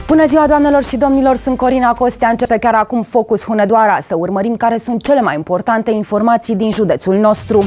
Bună ziua, doamnelor și domnilor, sunt Corina Costea. Începe chiar acum Focus Hunedoara, să urmărim care sunt cele mai importante informații din județul nostru.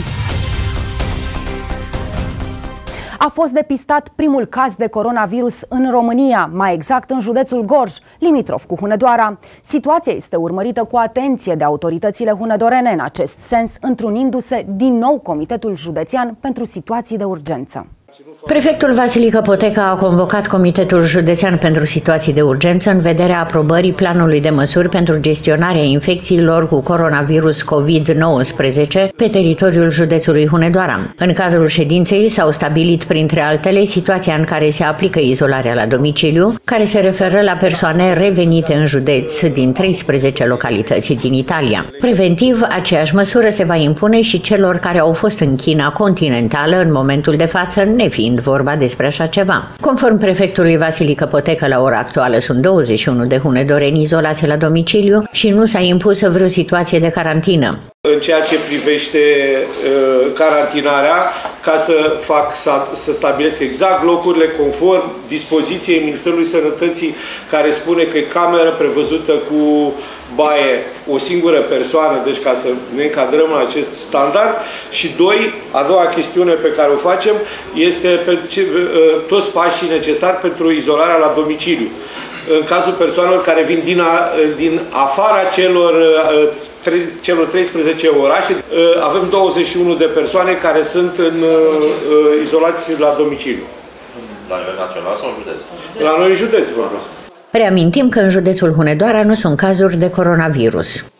A fost depistat primul caz de coronavirus în România, mai exact în județul Gorj, limitrof cu Hunedoara. Situația este urmărită cu atenție de autoritățile hunedorene, în acest sens întrunindu-se din nou Comitetul Județean pentru Situații de Urgență. Prefectul Vasilică Poteca a convocat Comitetul Județean pentru Situații de Urgență în vederea aprobării planului de măsuri pentru gestionarea infecțiilor cu coronavirus COVID-19 pe teritoriul județului Hunedoara. În cadrul ședinței s-au stabilit, printre altele, situația în care se aplică izolarea la domiciliu, care se referă la persoane revenite în județ din 13 localități din Italia. Preventiv, aceeași măsură se va impune și celor care au fost în China continentală în momentul de față, nefiind vorba despre așa ceva. Conform prefectului Vasilică Poteca, la ora actuală sunt 21 de hunedoreni izolați la domiciliu și nu s-a impus vreo situație de carantină. În ceea ce privește carantinarea, ca să stabilesc exact locurile conform dispoziției Ministerului Sănătății, care spune că e cameră prevăzută cu baie o singură persoană, deci ca să ne încadrăm în acest standard. Și a doua chestiune pe care o facem este toți pașii necesari pentru izolarea la domiciliu. În cazul persoanelor care vin din afara celor 13 orașe, avem 21 de persoane care sunt izolați la domiciliu. La nivel național sau județ? La noi în județ, vorbesc. Reamintim că în județul Hunedoara nu sunt cazuri de coronavirus.